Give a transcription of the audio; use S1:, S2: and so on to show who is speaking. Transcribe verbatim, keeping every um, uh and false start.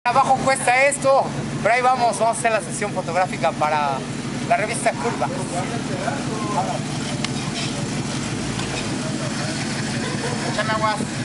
S1: Abajo cuesta esto, pero ahí vamos, vamos a hacer la sesión fotográfica para la revista Curva. Vamos. Echan aguas.